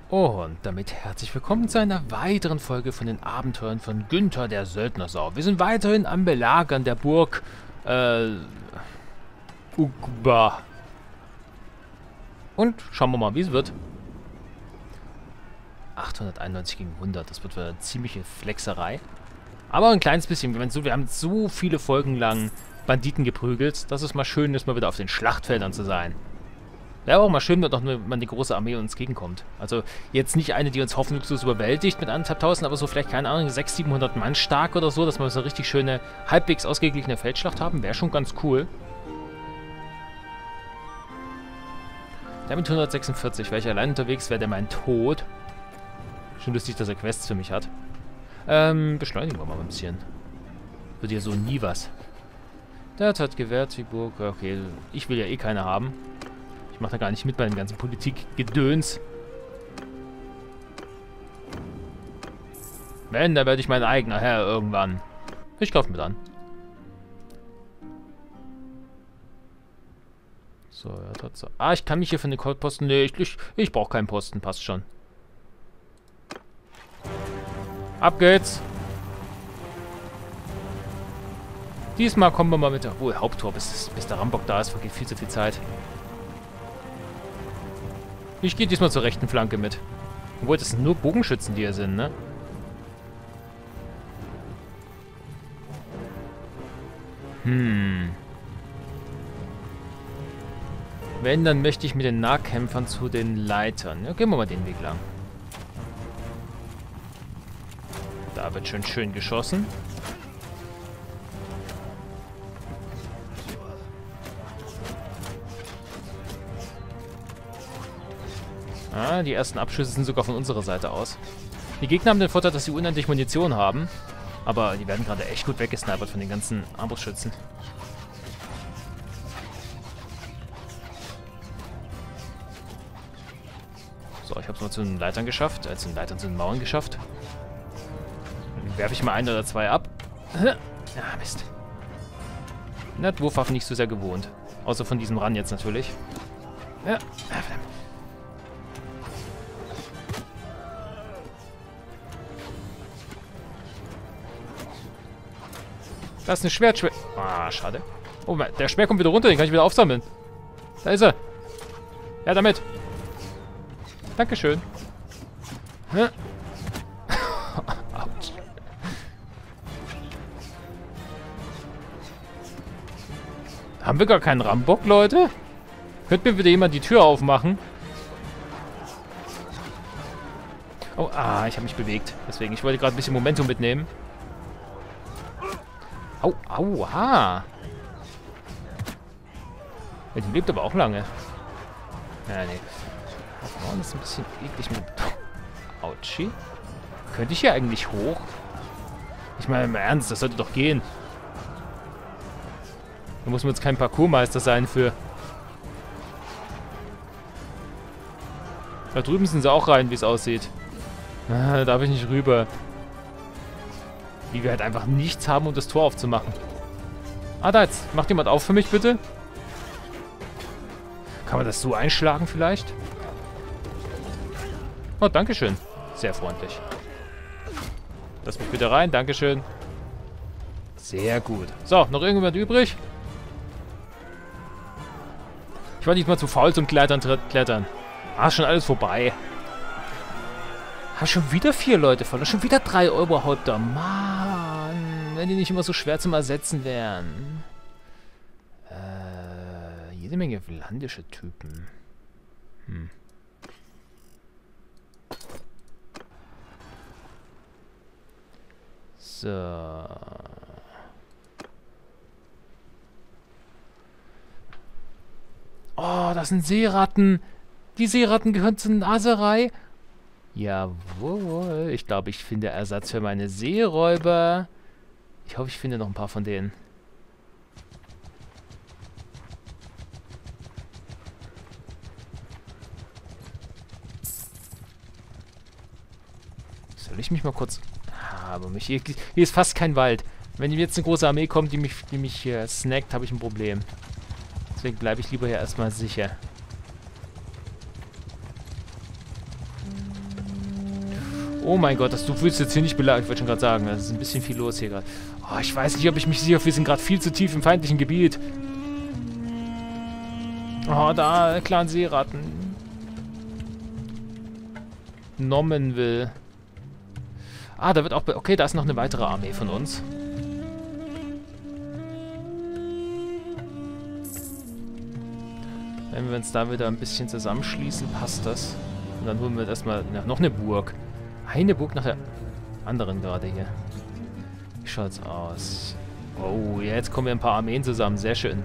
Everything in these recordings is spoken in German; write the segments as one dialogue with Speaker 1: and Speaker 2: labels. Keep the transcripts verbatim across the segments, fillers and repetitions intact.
Speaker 1: Und damit herzlich willkommen zu einer weiteren Folge von den Abenteuern von Günther der Söldnersau. Wir sind weiterhin am Belagern der Burg äh, Ugba. Und schauen wir mal, wie es wird. achthunderteinundneunzig gegen hundert, das wird für eine ziemliche Flexerei. Aber ein kleines bisschen, wir haben so, wir haben so viele Folgen lang Banditen geprügelt, dass es mal schön ist, mal wieder auf den Schlachtfeldern zu sein. Wäre auch mal schön, wenn noch mal die große Armee uns entgegenkommt. Also jetzt nicht eine, die uns hoffnungslos überwältigt mit anderthalbtausend, aber so vielleicht, keine Ahnung, sechshundert, siebenhundert Mann stark oder so, dass wir so eine richtig schöne, halbwegs ausgeglichene Feldschlacht haben. Wäre schon ganz cool. Der mit hundertsechsundvierzig, wäre ich allein unterwegs, wäre der mein Tod. Schon lustig, dass er Quests für mich hat. Ähm, beschleunigen wir mal ein bisschen. Wird ja so nie was. Der hat gewährt, die Burg. Okay, ich will ja eh keine haben. Ich mache da gar nicht mit bei dem ganzen Politikgedöns. Wenn, dann werde ich mein eigener Herr irgendwann. Ich kaufe mir dann. So, ja, trotzdem. Ah, ich kann mich hier für den Posten. Nee, ich, ich, ich brauche keinen Posten, passt schon. Ab geht's. Diesmal kommen wir mal mit der... Obwohl, Haupttor, bis, bis der Rambock da ist, vergeht viel zu viel Zeit. Ich gehe diesmal zur rechten Flanke mit. Obwohl, das sind nur Bogenschützen, die hier sind, ne? Hm. Wenn, dann möchte ich mit den Nahkämpfern zu den Leitern. Ja, gehen wir mal den Weg lang. Da wird schön schön geschossen. Ah, die ersten Abschüsse sind sogar von unserer Seite aus. Die Gegner haben den Vorteil, dass sie unendlich Munition haben. Aber die werden gerade echt gut weggesnipert von den ganzen Armbrustschützen. So, ich habe es mal zu den Leitern geschafft. Äh, zu den Leitern, zu den Mauern geschafft. Dann werfe ich mal ein oder zwei ab. Ah, Mist. Na, Wurfwaffen nicht so sehr gewohnt. Außer von diesem Ran jetzt natürlich. Ja, ah, verdammt. Das ist ein Schwertschwer. Ah, schade. Oh, der Speer kommt wieder runter, den kann ich wieder aufsammeln. Da ist er. Ja, damit. Dankeschön. Hä? Autsch. Haben wir gar keinen Rambock, Leute? Könnt mir bitte jemand die Tür aufmachen? Oh, ah, ich habe mich bewegt. Deswegen, ich wollte gerade ein bisschen Momentum mitnehmen. Au, aua. Ja, die lebt aber auch lange. Ja, nee. Das ist ein bisschen eklig mit... Autschi. Könnte ich hier eigentlich hoch? Ich meine, im Ernst, das sollte doch gehen. Da muss man jetzt kein Parkourmeister sein für... Da drüben sind sie auch rein, wie es aussieht. Ah, da darf ich nicht rüber. Wie wir halt einfach nichts haben, um das Tor aufzumachen. Ah, da jetzt. Macht jemand auf für mich, bitte? Kann man das so einschlagen vielleicht? Oh, dankeschön. Sehr freundlich. Lass mich bitte rein. Dankeschön. Sehr gut. So, noch irgendjemand übrig? Ich war nicht mal zu faul zum Klettern. Klettern. Ah, ist schon alles vorbei. Ah, schon wieder vier Leute verloren. Schon wieder drei Oberhäupter. Mann. Wenn die nicht immer so schwer zum Ersetzen wären. Äh, jede Menge landische Typen. Hm. So. Oh, das sind Seeratten. Die Seeratten gehören zur Naserei. Jawohl. Ich glaube, ich finde Ersatz für meine Seeräuber. Ich hoffe, ich finde noch ein paar von denen. Soll ich mich mal kurz... Ah, aber mich hier, hier ist fast kein Wald. Wenn jetzt eine große Armee kommt, die mich, die mich hier snackt, habe ich ein Problem. Deswegen bleibe ich lieber hier erstmal sicher. Oh mein Gott, das, du fühlst jetzt hier nicht belagert. Ich wollte schon gerade sagen, das ist ein bisschen viel los hier gerade. Oh, ich weiß nicht, ob ich mich sicher... Wir sind gerade viel zu tief im feindlichen Gebiet. Oh, da, Clan Seeratten. Nommenville. Ah, da wird auch... Okay, da ist noch eine weitere Armee von uns. Wenn wir uns da wieder ein bisschen zusammenschließen, passt das. Und dann holen wir erstmal ja, noch eine Burg. Eine Burg nach der anderen gerade hier. Wie schaut's aus? Oh, jetzt kommen wir ein paar Armeen zusammen. Sehr schön.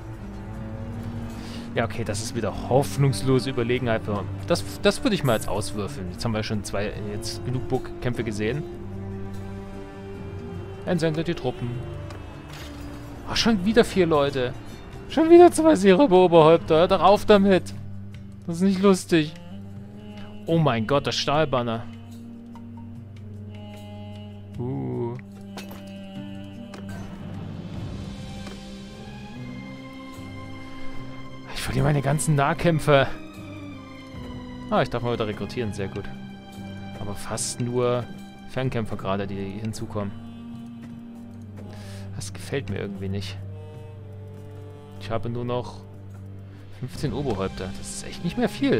Speaker 1: Ja, okay, das ist wieder hoffnungslose Überlegenheit. Das, das würde ich mal jetzt auswürfeln. Jetzt haben wir schon zwei, jetzt genug Burgkämpfe gesehen. Entsendet die Truppen. Ach, schon wieder vier Leute. Schon wieder zwei Seeräuber-Oberhäupter. Hört doch auf damit. Das ist nicht lustig. Oh mein Gott, das Stahlbanner. Uh. Ich verliere meine ganzen Nahkämpfer. Ah, ich darf mal wieder rekrutieren. Sehr gut. Aber fast nur Fernkämpfer gerade, die hinzukommen. Das gefällt mir irgendwie nicht. Ich habe nur noch fünfzehn Oberhäupter. Das ist echt nicht mehr viel.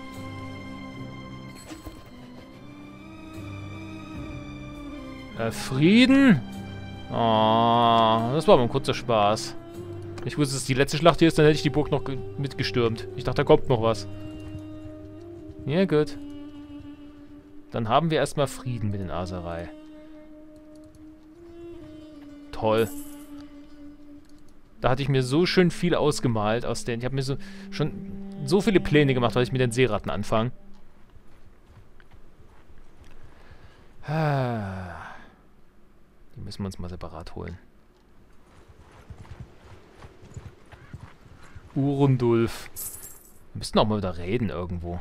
Speaker 1: Äh, Frieden? Oh, das war aber ein kurzer Spaß. Ich wusste, dass es die letzte Schlacht hier ist, dann hätte ich die Burg noch mitgestürmt. Ich dachte, da kommt noch was. Ja, gut. Dann haben wir erstmal Frieden mit den Aserei. Toll. Da hatte ich mir so schön viel ausgemalt aus den... Ich habe mir so schon so viele Pläne gemacht, weil ich mit den Seeratten anfange. Die müssen wir uns mal separat holen. Urundulf. Wir müssten auch mal wieder reden irgendwo.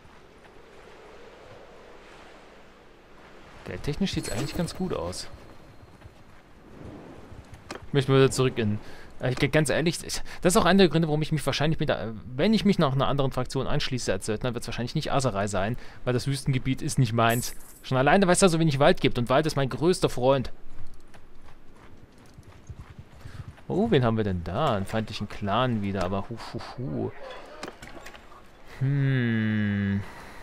Speaker 1: Geldtechnisch sieht es eigentlich ganz gut aus. Ich möchte mal wieder zurück in... Äh, ganz ehrlich, das ist auch einer der Gründe, warum ich mich wahrscheinlich mit der... Wenn ich mich nach einer anderen Fraktion anschließe als Söldner, wird es wahrscheinlich nicht Aserei sein, weil das Wüstengebiet ist nicht meins. Schon alleine, weil es da so wenig Wald gibt und Wald ist mein größter Freund. Oh, wen haben wir denn da? Einen feindlichen Clan wieder, aber hu, hu, hu. Hm...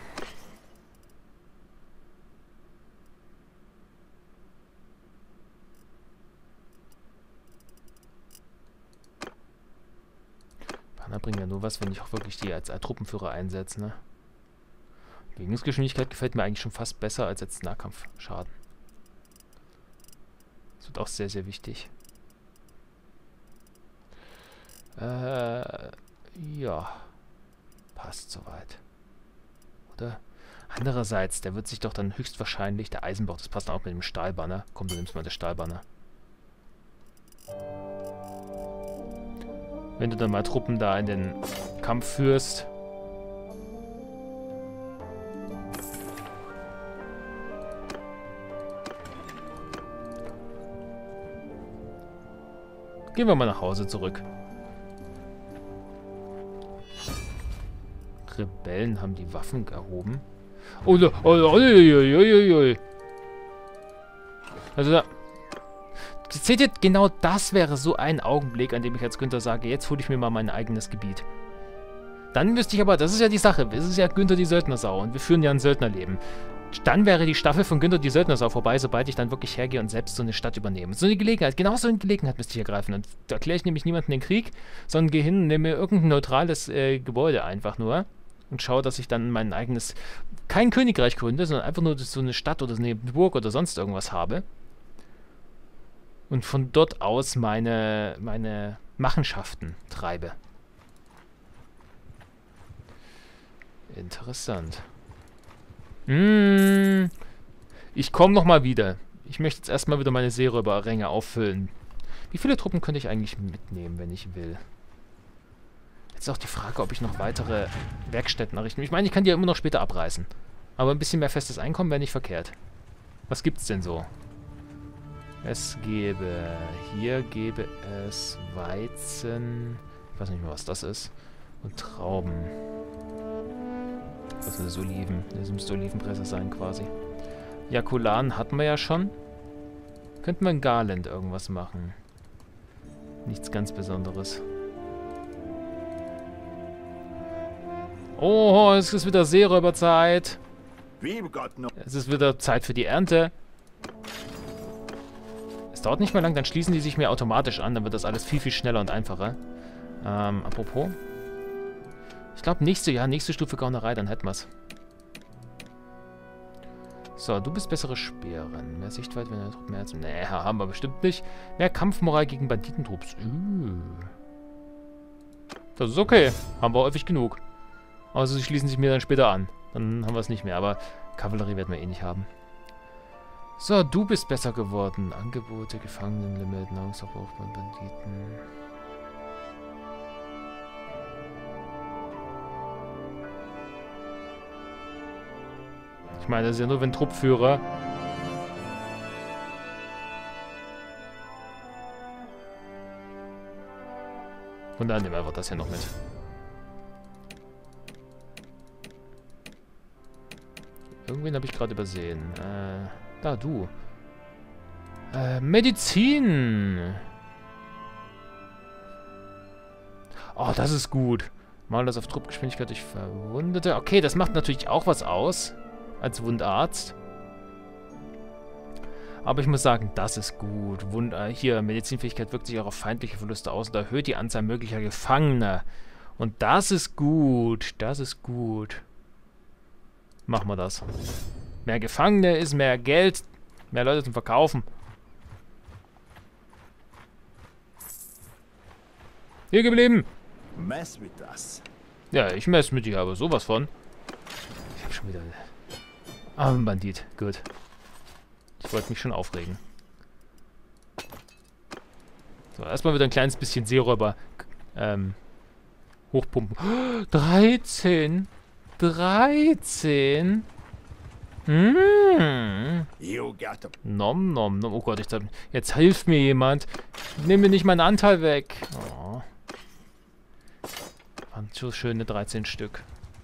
Speaker 1: Banner bringen ja nur was, wenn ich auch wirklich die als, als Truppenführer einsetze, ne? Bewegungsgeschwindigkeit gefällt mir eigentlich schon fast besser als jetzt Nahkampfschaden. Das wird auch sehr, sehr wichtig. Äh, ja. Passt soweit. Oder? Andererseits, der wird sich doch dann höchstwahrscheinlich, der Eisenbauch, das passt auch mit dem Stahlbanner. Komm, du nimmst mal das Stahlbanner. Wenn du dann mal Truppen da in den Kampf führst. Gehen wir mal nach Hause zurück. Rebellen haben die Waffen erhoben. Oh, oh, oh, oh, oh, oh, oh. Also da... Seht ihr, genau das wäre so ein Augenblick, an dem ich als Günther sage, jetzt hole ich mir mal mein eigenes Gebiet. Dann müsste ich aber, das ist ja die Sache, es ist ja Günther die Söldnersau und wir führen ja ein Söldnerleben. Dann wäre die Staffel von Günther die Söldnersau vorbei, sobald ich dann wirklich hergehe und selbst so eine Stadt übernehme. So eine Gelegenheit, genau so eine Gelegenheit müsste ich ergreifen. Und da erkläre ich nämlich niemanden den Krieg, sondern gehe hin und nehme mir irgendein neutrales äh, Gebäude einfach nur und schaue, dass ich dann mein eigenes, kein Königreich gründe, sondern einfach nur so eine Stadt oder eine Burg oder sonst irgendwas habe. Und von dort aus meine, meine Machenschaften treibe. Interessant. Hm, ich komme nochmal wieder. Ich möchte jetzt erstmal wieder meine Seeräuberränge auffüllen. Wie viele Truppen könnte ich eigentlich mitnehmen, wenn ich will? Jetzt ist auch die Frage, ob ich noch weitere Werkstätten errichten will. Ich meine, ich kann die ja immer noch später abreißen. Aber ein bisschen mehr festes Einkommen wäre nicht verkehrt. Was gibt's denn so? Es gäbe... Hier gäbe es Weizen... Ich weiß nicht mehr, was das ist. Und Trauben. Was sind das? Oliven. Das müsste Olivenpresse sein, quasi. Jakulan hatten wir ja schon. Könnten wir in Garland irgendwas machen. Nichts ganz Besonderes. Oh, es ist wieder Seeräuberzeit. Es ist wieder Zeit für die Ernte. Es dauert nicht mehr lang, dann schließen die sich mir automatisch an. Dann wird das alles viel, viel schneller und einfacher. Ähm, apropos. Ich glaube, nächste, ja, nächste Stufe Gaunerei, dann hätten wir's. So, du bist bessere Speeren. Mehr Sichtweite, wenn er mehr als... Nee, haben wir bestimmt nicht. Mehr Kampfmoral gegen Banditentrupps. Uh. Das ist okay. Haben wir häufig genug. Also sie schließen sich mir dann später an. Dann haben wir es nicht mehr. Aber Kavallerie werden wir eh nicht haben. So, du bist besser geworden. Angebote, Gefangenenlimit, Nahrungsabbau bei Banditen. Ich meine, das ist ja nur, wenn Truppführer... Und dann nehmen wir einfach das hier noch mit. Irgendwen habe ich gerade übersehen. Äh, da, du. Äh, Medizin! Oh, das ist gut. Mal das auf Truppgeschwindigkeit durch Verwundete. Okay, das macht natürlich auch was aus. Als Wundarzt. Aber ich muss sagen, das ist gut. Wund äh, hier, Medizinfähigkeit wirkt sich auch auf feindliche Verluste aus und erhöht die Anzahl möglicher Gefangener. Und das ist gut. Das ist gut. Machen wir das. Mehr Gefangene ist mehr Geld. Mehr Leute zum Verkaufen. Hier geblieben.
Speaker 2: Mess mit das.
Speaker 1: Ja, ich mess mit dir, aber sowas von. Ich hab schon wieder... Ah, ein Bandit. Gut. Ich wollte mich schon aufregen. So, erstmal wieder ein kleines bisschen Seeräuber ähm, hochpumpen. Oh, dreizehn! dreizehn! Hm. Nom, nom, nom. Oh Gott, ich, jetzt hilft mir jemand. Nimm mir nicht meinen Anteil weg. Oh. Waren so schöne dreizehn Stück.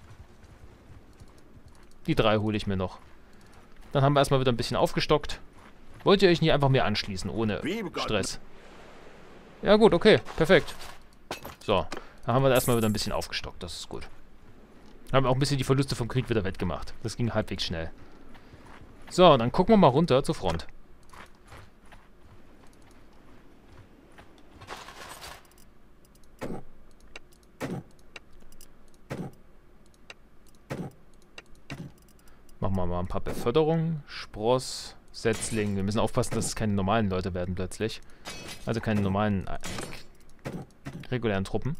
Speaker 1: Die drei hole ich mir noch. Dann haben wir erstmal wieder ein bisschen aufgestockt. Wollt ihr euch nicht einfach mehr anschließen, ohne Stress? Ja gut, okay, perfekt. So, dann haben wir erstmal wieder ein bisschen aufgestockt, das ist gut. Dann haben wir auch ein bisschen die Verluste vom Krieg wieder wettgemacht. Das ging halbwegs schnell. So, dann gucken wir mal runter zur Front. Machen wir mal ein paar Beförderungen. Spross, Setzling. Wir müssen aufpassen, dass es keine normalen Leute werden plötzlich. Also keine normalen äh, regulären Truppen.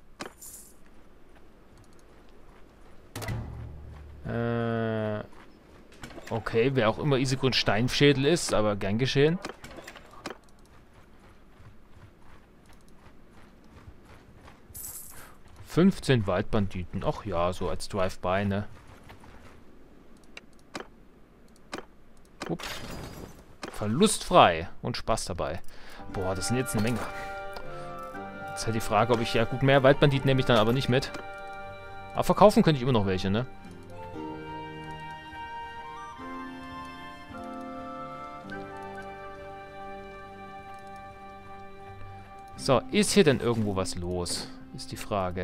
Speaker 1: Äh, okay, wer auch immer Isegrund Steinschädel ist, aber gern geschehen. fünfzehn Waldbanditen. Ach ja, so als Drive-by, ne? Upp. Verlustfrei und Spaß dabei. Boah, das sind jetzt eine Menge. Jetzt ist halt die Frage, ob ich... Ja gut, mehr Waldbanditen nehme ich dann aber nicht mit. Aber verkaufen könnte ich immer noch welche, ne? So, ist hier denn irgendwo was los? Ist die Frage.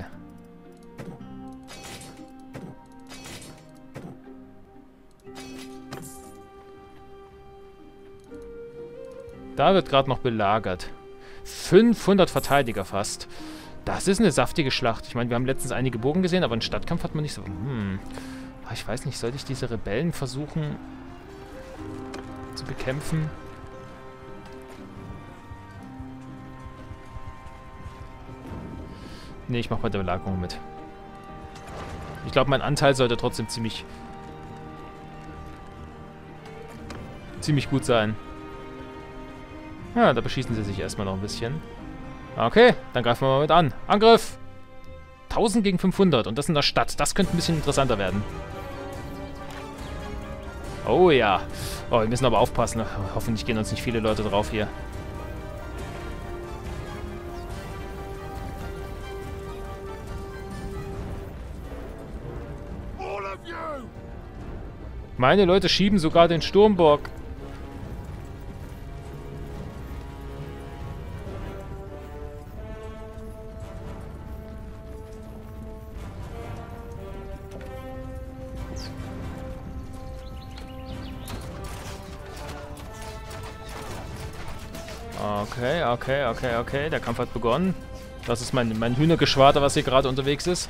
Speaker 1: Da wird gerade noch belagert. fünfhundert Verteidiger fast. Das ist eine saftige Schlacht. Ich meine, wir haben letztens einige Burgen gesehen, aber einen Stadtkampf hat man nicht so... Hm. Ich weiß nicht, sollte ich diese Rebellen versuchen zu bekämpfen? Nee, ich mache bei der Belagerung mit. Ich glaube, mein Anteil sollte trotzdem ziemlich... ziemlich gut sein. Ja, da beschießen sie sich erstmal noch ein bisschen. Okay, dann greifen wir mal mit an. Angriff! tausend gegen fünfhundert und das in der Stadt. Das könnte ein bisschen interessanter werden. Oh ja. Oh, wir müssen aber aufpassen. Hoffentlich gehen uns nicht viele Leute drauf hier. Meine Leute schieben sogar den Sturmbock. Okay, okay, okay, okay. Der Kampf hat begonnen. Das ist mein, mein Hühnergeschwader, was hier gerade unterwegs ist.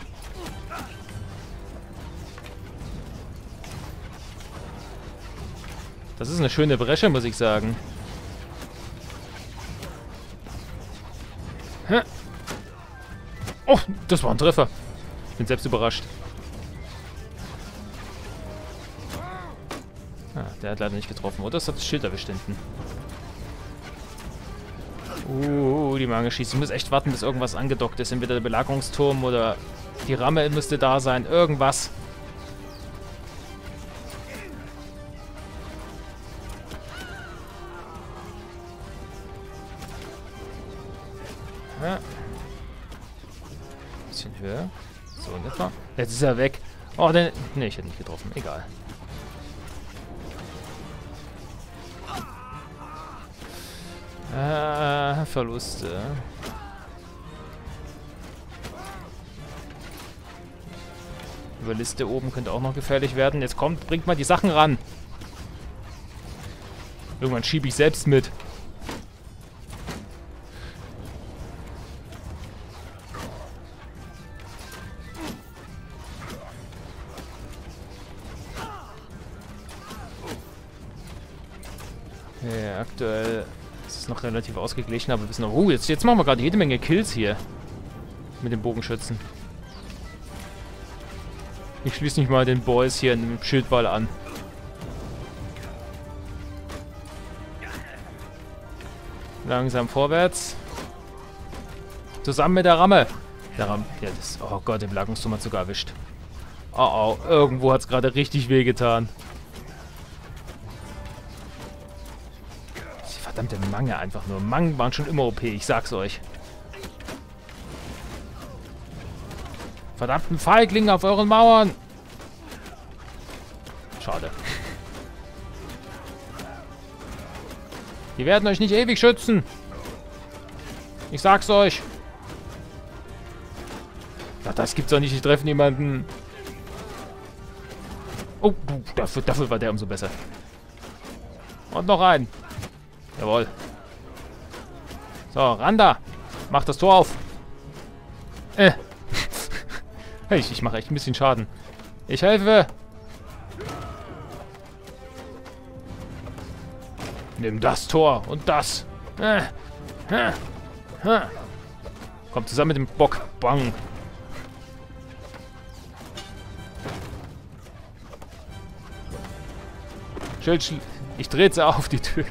Speaker 1: Das ist eine schöne Bresche, muss ich sagen. Hä? Oh, das war ein Treffer. Bin selbst überrascht. Ah, der hat leider nicht getroffen. Oder es hat das Schild erwischt hinten. Uh, die Mange schießt. Ich muss echt warten, bis irgendwas angedockt ist. Entweder der Belagerungsturm oder die Ramme müsste da sein. Irgendwas. Ja. Bisschen höher. So in etwa. Jetzt ist er weg. Oh, der... Ne, ich hätte nicht getroffen. Egal. Äh, Verluste. Über Liste oben könnte auch noch gefährlich werden. Jetzt kommt, bringt mal die Sachen ran. Irgendwann schiebe ich selbst mit. Ja, aktuell ist es noch relativ ausgeglichen, aber wir wissen noch... Oh, jetzt, jetzt machen wir gerade jede Menge Kills hier. Mit den Bogenschützen. Ich schließe nicht mal den Boys hier im Schildball an. Langsam vorwärts. Zusammen mit der Ramme. Der Ramme... Ja, das... Oh Gott, den Belagerungsturm hat sogar erwischt. Oh, oh. Irgendwo hat es gerade richtig wehgetan. Verdammte Mange einfach nur. Mangen waren schon immer O P, ich sag's euch. Verdammten Feiglinge auf euren Mauern! Schade. Die werden euch nicht ewig schützen. Ich sag's euch. Ach, das gibt's doch nicht. Ich treffe niemanden. Oh, dafür, dafür war der umso besser. Und noch einen. Jawohl. So, Randa. Mach das Tor auf. Äh. Hey, ich, ich mache echt ein bisschen Schaden. Ich helfe. Nimm das Tor und das. Äh. Äh. Äh. Kommt zusammen mit dem Bock. Bang. Schild, ich drehe sie auf die Tür.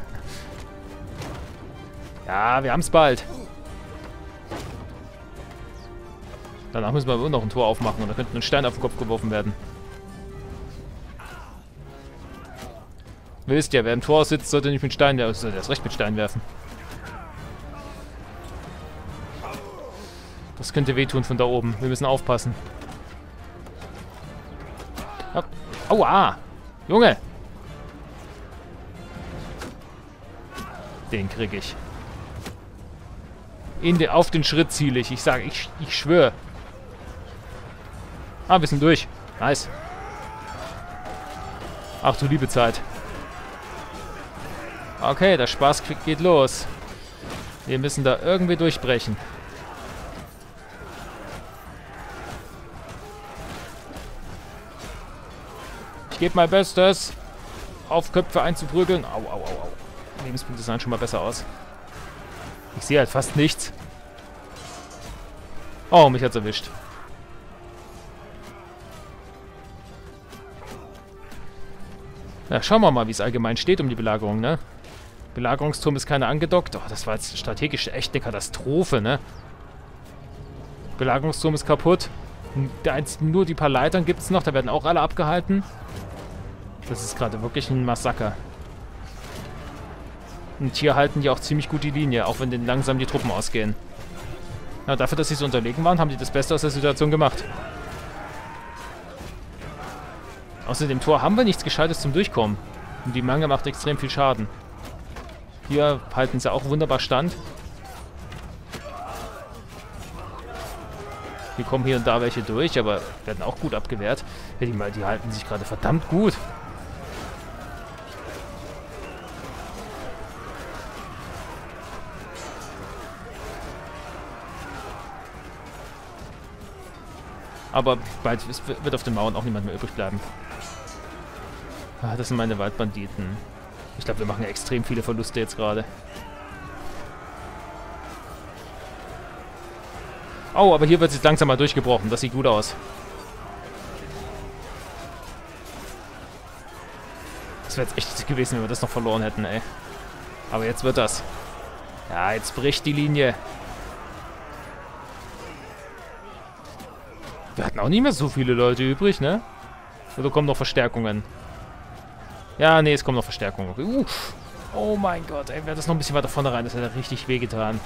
Speaker 1: Ja, wir haben es bald. Danach müssen wir noch ein Tor aufmachen und da könnte ein Stein auf den Kopf geworfen werden. Wisst ihr, wer im Tor sitzt, sollte nicht mit Stein werfen. Sollte erst recht mit Stein werfen. Das könnte wehtun von da oben. Wir müssen aufpassen. Aua! Junge! Den krieg ich. In de, auf den Schritt ziele ich. Ich sage, ich, ich schwöre. Ah, wir sind durch. Nice. Ach du liebe Zeit. Okay, der Spaß geht los. Wir müssen da irgendwie durchbrechen. Ich gebe mein Bestes, auf Köpfe einzuprügeln. Au, au, au, au. Lebenspunkte sahen schon mal besser aus. Ich sehe halt fast nichts. Oh, mich hat's erwischt. Ja, schauen wir mal, wie es allgemein steht um die Belagerung, ne? Belagerungsturm ist keiner angedockt. Oh, das war jetzt strategisch echt eine Katastrophe, ne? Belagerungsturm ist kaputt. Der einzige, nur die paar Leitern gibt es noch. Da werden auch alle abgehalten. Das ist gerade wirklich ein Massaker. Und hier halten die auch ziemlich gut die Linie, auch wenn denen langsam die Truppen ausgehen. Na, dafür, dass sie so unterlegen waren, haben die das Beste aus der Situation gemacht. Außer dem Tor haben wir nichts Gescheites zum Durchkommen. Und die Mangel macht extrem viel Schaden. Hier halten sie auch wunderbar stand. Hier kommen hier und da welche durch, aber werden auch gut abgewehrt. Ja, die, die halten sich gerade verdammt gut. Aber bald wird auf den Mauern auch niemand mehr übrig bleiben. Ah, das sind meine Waldbanditen. Ich glaube, wir machen ja extrem viele Verluste jetzt gerade. Oh, aber hier wird es jetzt langsam mal durchgebrochen. Das sieht gut aus. Das wäre jetzt echt gewesen, wenn wir das noch verloren hätten, ey. Aber jetzt wird das. Ja, jetzt bricht die Linie. Wir hatten auch nicht mehr so viele Leute übrig, ne? Oder kommen noch Verstärkungen? Ja, nee, es kommen noch Verstärkungen. Uh, oh mein Gott, ey, wäre das noch ein bisschen weiter vorne rein, das hätte richtig wehgetan.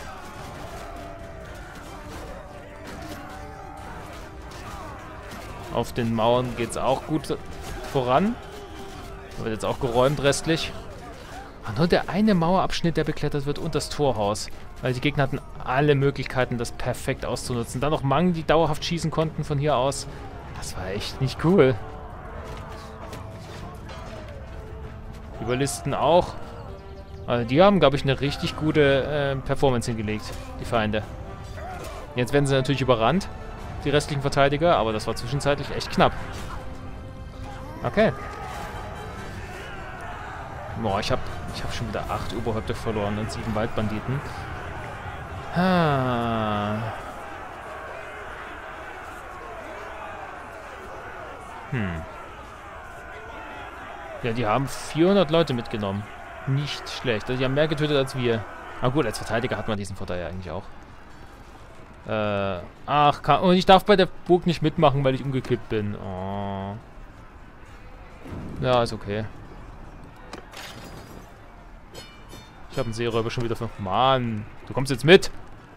Speaker 1: Auf den Mauern geht es auch gut voran. Da wird jetzt auch geräumt restlich. Und nur der eine Mauerabschnitt, der beklettert wird, und das Torhaus. Weil die Gegner hatten alle Möglichkeiten, das perfekt auszunutzen. Dann noch Mang, die dauerhaft schießen konnten von hier aus. Das war echt nicht cool. Überlisten auch. Also die haben, glaube ich, eine richtig gute äh, Performance hingelegt, die Feinde. Jetzt werden sie natürlich überrannt, die restlichen Verteidiger, aber das war zwischenzeitlich echt knapp. Okay. Boah, ich habe ich hab schon wieder acht Oberhäupter verloren und sieben Waldbanditen. Ah. Hm. Ja, die haben vierhundert Leute mitgenommen. Nicht schlecht. Also die haben mehr getötet als wir. Aber gut, als Verteidiger hat man diesen Vorteil ja eigentlich auch. Äh, ach, kann, und ich darf bei der Burg nicht mitmachen, weil ich umgekippt bin. Oh. Ja, ist okay. Ich habe einen Seeräuber schon wieder von... Mann, du kommst jetzt mit!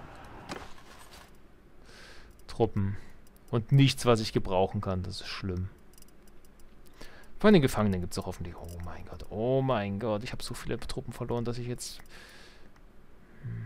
Speaker 1: Truppen. Und nichts, was ich gebrauchen kann. Das ist schlimm. Von den Gefangenen gibt es auch hoffentlich... Oh mein Gott, oh mein Gott. Ich habe so viele Truppen verloren, dass ich jetzt... Hm.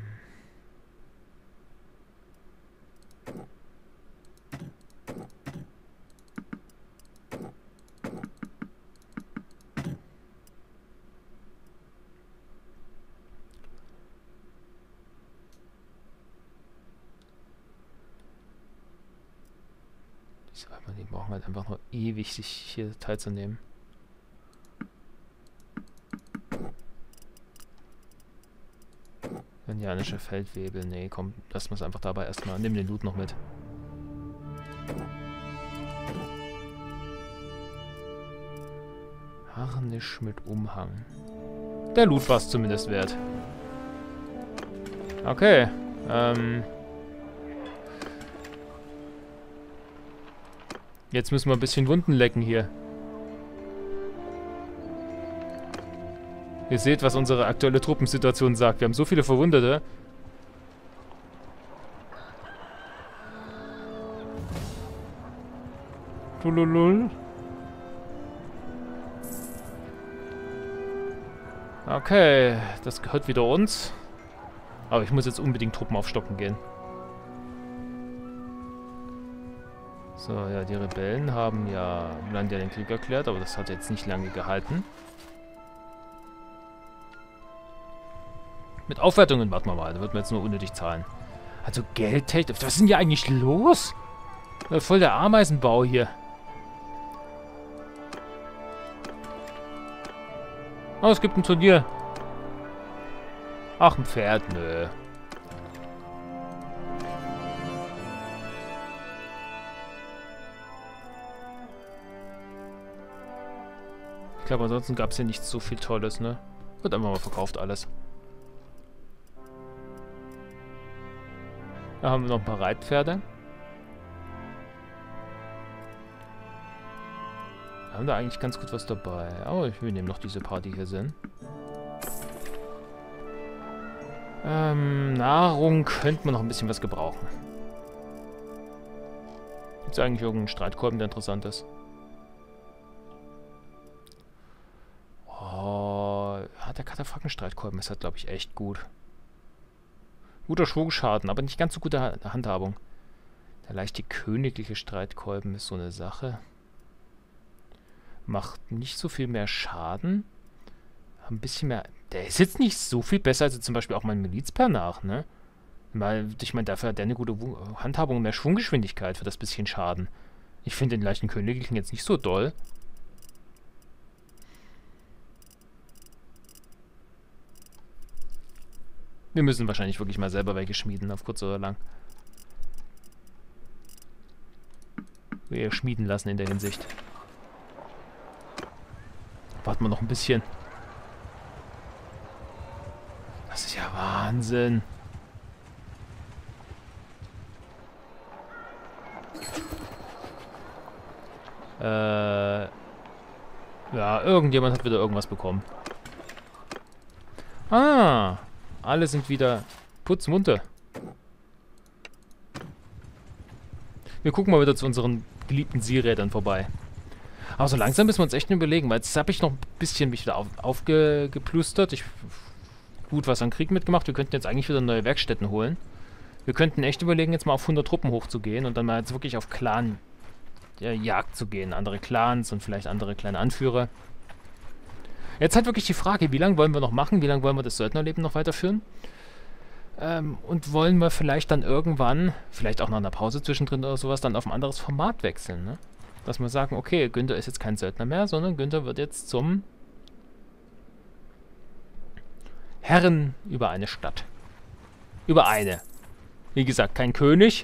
Speaker 1: Die brauchen halt einfach nur ewig, sich hier teilzunehmen. Indianische Feldwebel. Nee, komm, lassen wir es einfach dabei erstmal. Nimm den Loot noch mit. Harnisch mit Umhang. Der Loot war es zumindest wert. Okay. Ähm... Jetzt müssen wir ein bisschen Wunden lecken hier. Ihr seht, was unsere aktuelle Truppensituation sagt. Wir haben so viele Verwundete. Tululul. Okay, das gehört wieder uns. Aber ich muss jetzt unbedingt Truppen aufstocken gehen. So, ja, die Rebellen haben ja Landia den Krieg erklärt, aber das hat jetzt nicht lange gehalten. Mit Aufwertungen warten wir mal, da wird man jetzt nur unnötig zahlen. Also Geldtechnik, was ist denn hier eigentlich los? Voll der Ameisenbau hier. Oh, es gibt ein Turnier. Ach, ein Pferd, nö. Ich glaube, ansonsten gab es hier nicht so viel Tolles, ne? Wird einfach mal verkauft alles. Da haben wir noch ein paar Reitpferde. Wir haben da eigentlich ganz gut was dabei. Oh, ich will nehmen noch diese paar, die hier sind. Ähm, Nahrung könnte man noch ein bisschen was gebrauchen. Gibt es eigentlich irgendeinen Streitkolben, der interessant ist? der Kataphakenstreitkolben ist halt, glaube ich, echt gut. Guter Schwungschaden, aber nicht ganz so gute ha Handhabung. Der leichte königliche Streitkolben ist so eine Sache. Macht nicht so viel mehr Schaden. Ein bisschen mehr... Der ist jetzt nicht so viel besser als zum Beispiel auch mein Milizpernach, ne? Weil, ich meine, dafür hat der eine gute Wu Handhabung und mehr Schwunggeschwindigkeit für das bisschen Schaden. Ich finde den leichten königlichen jetzt nicht so doll. Wir müssen wahrscheinlich wirklich mal selber welche schmieden, auf kurz oder lang. Wir schmieden lassen in der Hinsicht. Warten wir noch ein bisschen. Das ist ja Wahnsinn. Äh... Ja, irgendjemand hat wieder irgendwas bekommen. Ah! Alle sind wieder putzmunter. Wir gucken mal wieder zu unseren geliebten Seerädern vorbei. Aber so langsam müssen wir uns echt überlegen, weil jetzt habe ich noch ein bisschen mich wieder auf, aufgeplustert. Ich, gut, was an Krieg mitgemacht. Wir könnten jetzt eigentlich wieder neue Werkstätten holen. Wir könnten echt überlegen, jetzt mal auf hundert Truppen hochzugehen und dann mal jetzt wirklich auf Clan-Jagd zu gehen. Andere Clans und vielleicht andere kleine Anführer. Jetzt halt wirklich die Frage, wie lange wollen wir noch machen? Wie lange wollen wir das Söldnerleben noch weiterführen? Ähm, und wollen wir vielleicht dann irgendwann, vielleicht auch nach einer Pause zwischendrin oder sowas, dann auf ein anderes Format wechseln, ne? Dass wir sagen, okay, Günther ist jetzt kein Söldner mehr, sondern Günther wird jetzt zum Herren über eine Stadt. Über eine. Wie gesagt, kein König.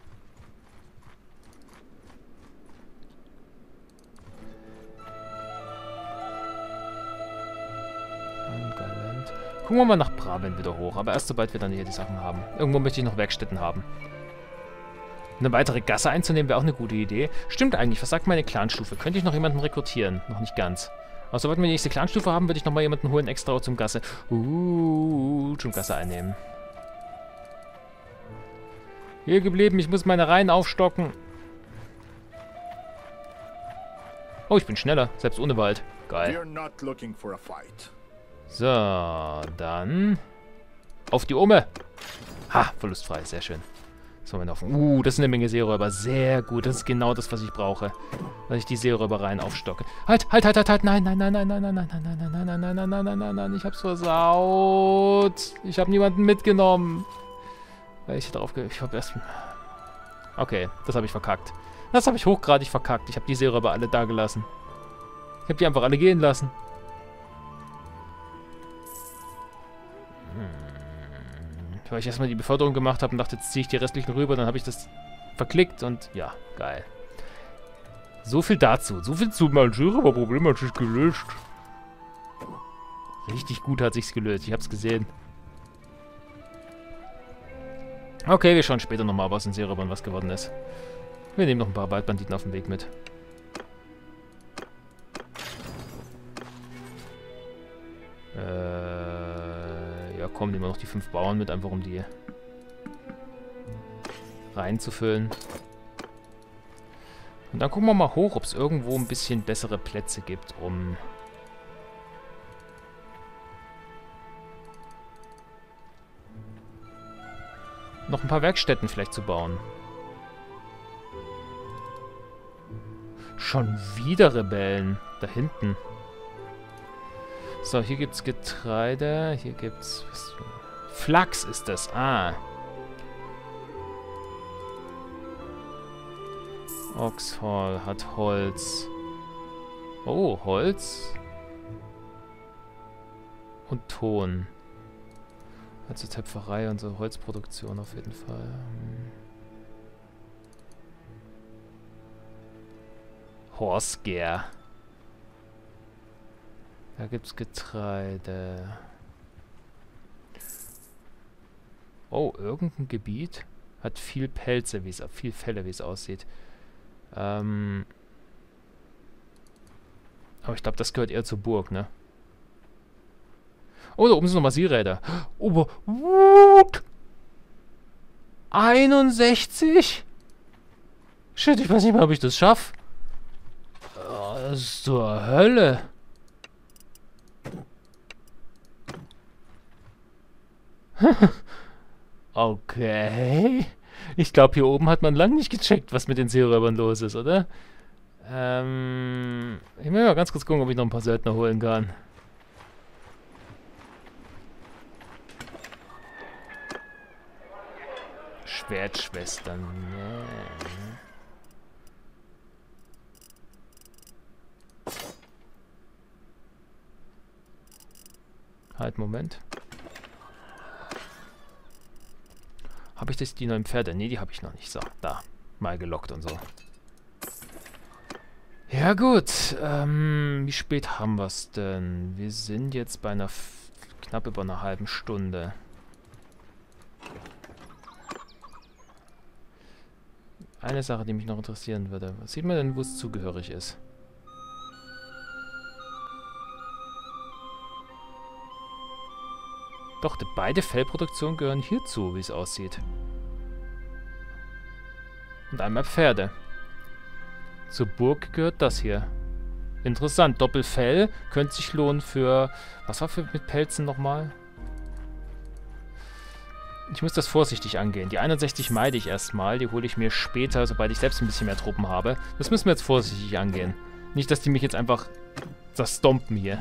Speaker 1: Gucken wir mal nach Braven wieder hoch, aber erst sobald wir dann hier die Sachen haben. Irgendwo möchte ich noch Werkstätten haben. Eine weitere Gasse einzunehmen wäre auch eine gute Idee. Stimmt eigentlich, was sagt meine Clanstufe? Könnte ich noch jemanden rekrutieren? Noch nicht ganz. Aber sobald wir die nächste Clanstufe haben, würde ich nochmal jemanden holen extra zum Gasse. Uh, zum Gasse einnehmen. Hier geblieben, ich muss meine Reihen aufstocken. Oh, ich bin schneller, selbst ohne Wald. Geil. So, dann auf die Ome. Ha, verlustfrei, sehr schön. So, wir laufen. Uh, das ist eine Menge Seeräuber. Sehr gut, das ist genau das, was ich brauche. Dass ich die Seeräubereien aufstocke. Halt, halt, halt, halt, halt. Nein, nein, nein, nein, nein, nein, nein, nein, nein, nein, nein, nein, nein, nein, nein, nein, nein. Ich hab's versaut. Ich habe niemanden mitgenommen. Weil ich drauf ge... Ich hab erst... Okay, das habe ich verkackt. Das habe ich hochgradig verkackt. Ich habe die Seeräuber alle da gelassen. Ich habe die einfach alle gehen lassen. Weil ich erstmal die Beförderung gemacht habe und dachte, jetzt ziehe ich die restlichen rüber, dann habe ich das verklickt und ja, geil. So viel dazu. So viel zu mein Seeräuberproblem hat sich gelöst. Richtig gut hat sich's gelöst. Ich hab's gesehen. Okay, wir schauen später nochmal, was in Seeräubern was geworden ist. Wir nehmen noch ein paar Waldbanditen auf dem Weg mit. Äh, ja komm, nehmen wir noch die fünf Bauern mit, einfach um die reinzufüllen. Und dann gucken wir mal hoch, ob es irgendwo ein bisschen bessere Plätze gibt, um... noch ein paar Werkstätten vielleicht zu bauen. Schon wieder Rebellen. Da hinten. So, hier gibt's Getreide. Hier gibt's... Was, Flachs ist das. Ah. Oxhall hat Holz. Oh, Holz. Und Ton. Also Töpferei und so Holzproduktion auf jeden Fall. Hm. Horsegear. Da gibt's Getreide. Oh, irgendein Gebiet hat viel Pelze, wie es viel Felle, wie es aussieht. Ähm Aber ich glaube, das gehört eher zur Burg, ne? Oh, da oben sind nochmal Seeräder. Oh, what? einundsechzig? Shit, ich weiß nicht mehr, ob ich das schaffe. Oh, das ist zur Hölle. Okay. Ich glaube, hier oben hat man lang nicht gecheckt, was mit den Seeräubern los ist, oder? Ähm... Ich will mal ganz kurz gucken, ob ich noch ein paar Söldner holen kann. Schwertschwestern. Yeah. Halt, Moment. Habe ich das die neuen Pferde? Ne, die habe ich noch nicht. So, da. Mal gelockt und so. Ja gut. Ähm, wie spät haben wir es denn? Wir sind jetzt bei einer F knapp über einer halben Stunde. Eine Sache, die mich noch interessieren würde. Was sieht man denn, wo es zugehörig ist? Doch, die, beide Fellproduktionen gehören hierzu, wie es aussieht. Und einmal Pferde. Zur Burg gehört das hier. Interessant, Doppelfell könnte sich lohnen für... Was war für mit Pelzen nochmal? Ich muss das vorsichtig angehen. Die einundsechzig meide ich erstmal. Die hole ich mir später, sobald ich selbst ein bisschen mehr Truppen habe. Das müssen wir jetzt vorsichtig angehen. Nicht, dass die mich jetzt einfach zerstompen hier.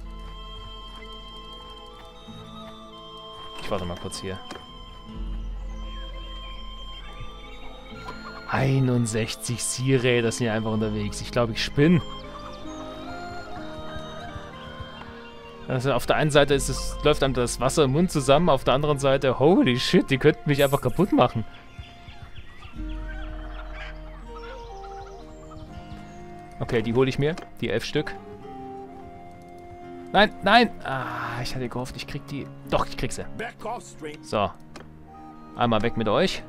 Speaker 1: Ich warte mal kurz hier. einundsechzig Sea-Ray, das sind ja einfach unterwegs. Ich glaube, ich spinne. Also auf der einen Seite ist es, läuft einem das Wasser im Mund zusammen, auf der anderen Seite, holy shit, die könnten mich einfach kaputt machen. Okay, die hole ich mir. Die elf Stück. Nein, nein! Ah, ich hatte gehofft, ich krieg die... Doch, ich krieg sie. So. Einmal weg mit euch.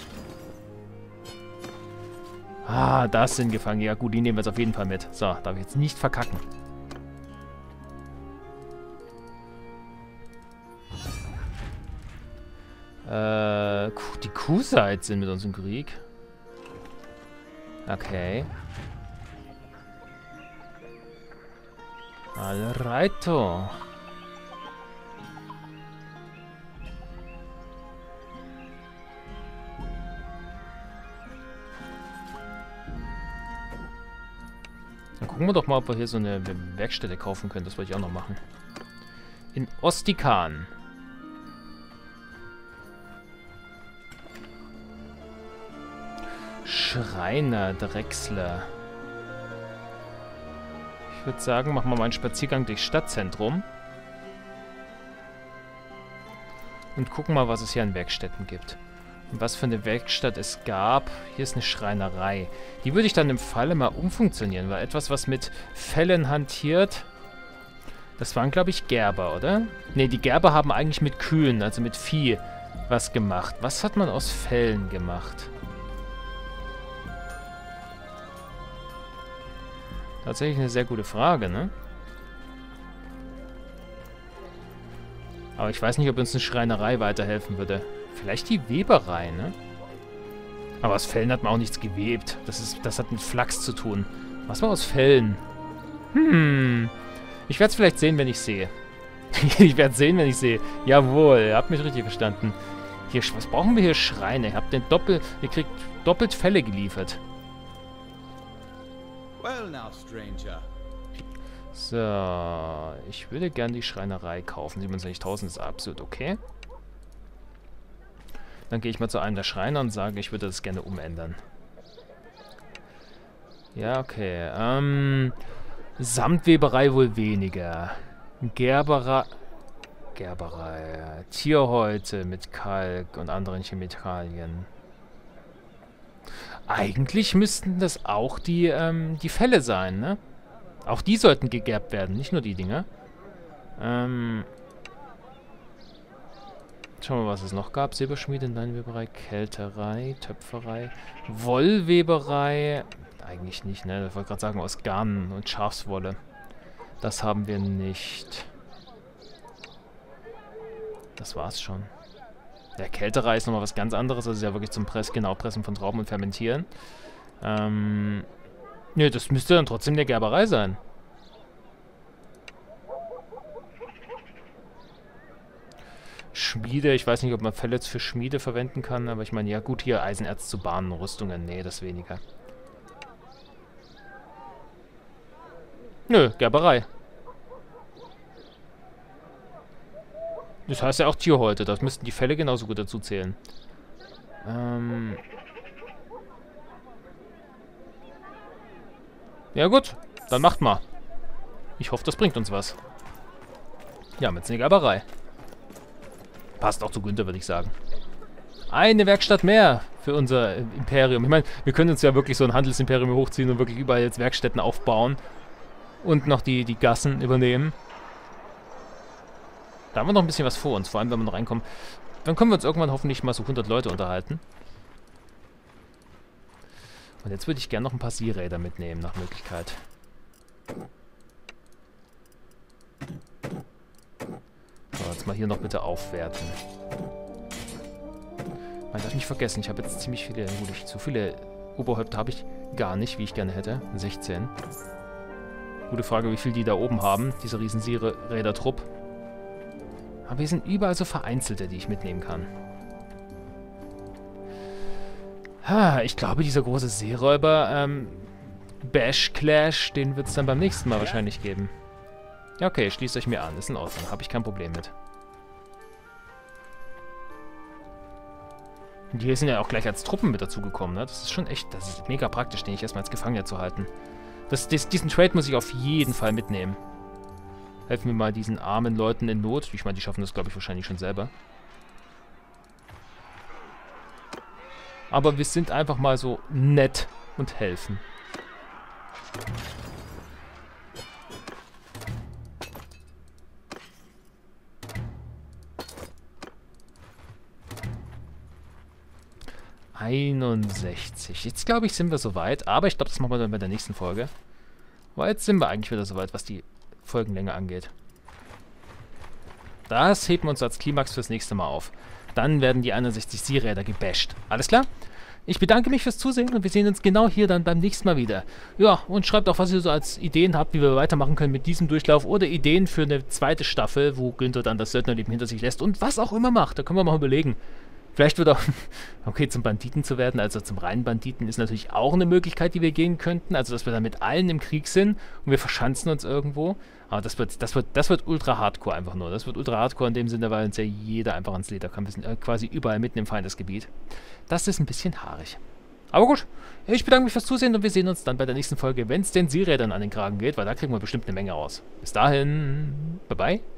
Speaker 1: Ah, das sind gefangen. Ja gut, die nehmen wir jetzt auf jeden Fall mit. So, darf ich jetzt nicht verkacken. Äh, die Kusite sind mit uns im Krieg. Okay. Alrighto. Dann gucken wir doch mal, ob wir hier so eine Werkstätte kaufen können. Das wollte ich auch noch machen. In Ostikan. Schreiner, Drechsler. Ich würde sagen, machen wir mal einen Spaziergang durchs Stadtzentrum. Und gucken mal, was es hier an Werkstätten gibt. Und was für eine Werkstatt es gab. Hier ist eine Schreinerei. Die würde ich dann im Falle mal umfunktionieren, weil etwas, was mit Fellen hantiert... Das waren, glaube ich, Gerber, oder? Ne, die Gerber haben eigentlich mit Kühen, also mit Vieh, was gemacht. Was hat man aus Fellen gemacht? Tatsächlich eine sehr gute Frage, ne? Aber ich weiß nicht, ob uns eine Schreinerei weiterhelfen würde. Vielleicht die Weberei, ne? Aber aus Fellen hat man auch nichts gewebt. Das ist, das hat mit Flachs zu tun. Was war aus Fellen? Hm. Ich werde es vielleicht sehen, wenn ich sehe. Ich werde sehen, wenn ich sehe. Jawohl, ihr habt mich richtig verstanden. Hier, was brauchen wir hier? Schreine. Ihr habt den Doppel... Ihr kriegt doppelt Felle geliefert.
Speaker 2: Well now, stranger.
Speaker 1: So, ich würde gern die Schreinerei kaufen. siebenundzwanzigtausend ist absolut okay. Dann gehe ich mal zu einem der Schreiner und sage, ich würde das gerne umändern. Ja, okay. Ähm, Samtweberei wohl weniger. Gerberei... Gerberei. Tierhäute mit Kalk und anderen Chemikalien. Eigentlich müssten das auch die, ähm, die Felle sein, ne? Auch die sollten gegerbt werden, nicht nur die Dinger. Ähm... Schauen wir mal, was es noch gab. Silberschmiede, Leinweberei, Kälterei, Töpferei, Wollweberei. Eigentlich nicht, ne? Ich wollte gerade sagen, aus Garn und Schafswolle. Das haben wir nicht. Das war's schon. Der Kälterei ist nochmal was ganz anderes. Das ist ja wirklich zum Press, genau, Pressen von Trauben und Fermentieren. Ähm... Ne, das müsste dann trotzdem der Gerberei sein. Schmiede. Ich weiß nicht, ob man Pellets für Schmiede verwenden kann, aber ich meine, ja gut, hier Eisenerz zu Bahnen, Rüstungen, nee, das weniger. Nö, Gerberei. Das heißt ja auch Tierhäute, das müssten die Felle genauso gut dazu zählen. Ähm... Ja gut, dann macht mal. Ich hoffe, das bringt uns was. Ja, mit einer Gerberei. Passt auch zu Günther, würde ich sagen. Eine Werkstatt mehr für unser Imperium. Ich meine, wir können uns ja wirklich so ein Handelsimperium hochziehen und wirklich überall jetzt Werkstätten aufbauen. Und noch die, die Gassen übernehmen. Da haben wir noch ein bisschen was vor uns, vor allem wenn wir noch reinkommen. Dann können wir uns irgendwann hoffentlich mal so hundert Leute unterhalten. Und jetzt würde ich gerne noch ein paar Seeräder mitnehmen, nach Möglichkeit. So, jetzt mal hier noch bitte aufwerten. Man darf nicht vergessen, ich habe jetzt ziemlich viele, gut, ich, so viele Oberhäupter habe ich gar nicht, wie ich gerne hätte. sechzehn. Gute Frage, wie viel die da oben haben, dieser riesen Seeräder-Trupp. Aber hier sind überall so vereinzelte, die ich mitnehmen kann. Ha, ich glaube, dieser große Seeräuber, ähm, Bash Clash, den wird es dann beim nächsten Mal wahrscheinlich geben. Ja, okay, schließt euch mir an, ist in Ordnung, habe ich kein Problem mit. Und die sind ja auch gleich als Truppen mit dazugekommen, ne? Das ist schon echt, das ist mega praktisch, den ich erstmal als Gefangener zu halten. Das, das, diesen Trade muss ich auf jeden Fall mitnehmen. Helfen wir mal diesen armen Leuten in Not. Ich meine, die schaffen das, glaube ich, wahrscheinlich schon selber. Aber wir sind einfach mal so nett und helfen. einundsechzig. Jetzt, glaube ich, sind wir soweit. Aber ich glaube, das machen wir dann bei der nächsten Folge. Weil jetzt sind wir eigentlich wieder soweit, was die Folgenlänge angeht. Das heben wir uns als Klimax fürs nächste Mal auf. Dann werden die einundsechzig Seeräder gebasht. Alles klar? Ich bedanke mich fürs Zusehen und wir sehen uns genau hier dann beim nächsten Mal wieder. Ja, und schreibt auch, was ihr so als Ideen habt, wie wir weitermachen können mit diesem Durchlauf oder Ideen für eine zweite Staffel, wo Günther dann das Söldnerleben hinter sich lässt und was auch immer macht. Da können wir mal überlegen. Vielleicht wird auch, okay, zum Banditen zu werden, also zum reinen Banditen, ist natürlich auch eine Möglichkeit, die wir gehen könnten. Also, dass wir dann mit allen im Krieg sind und wir verschanzen uns irgendwo. Aber das wird, das wird, das wird ultra hardcore einfach nur. Das wird ultra hardcore in dem Sinne, weil uns ja jeder einfach ans Leder kann. Wir sind äh, quasi überall mitten im Feindesgebiet. Das ist ein bisschen haarig. Aber gut, ich bedanke mich fürs Zusehen und wir sehen uns dann bei der nächsten Folge, wenn es den Seerädern an den Kragen geht, weil da kriegen wir bestimmt eine Menge raus. Bis dahin, bye bye.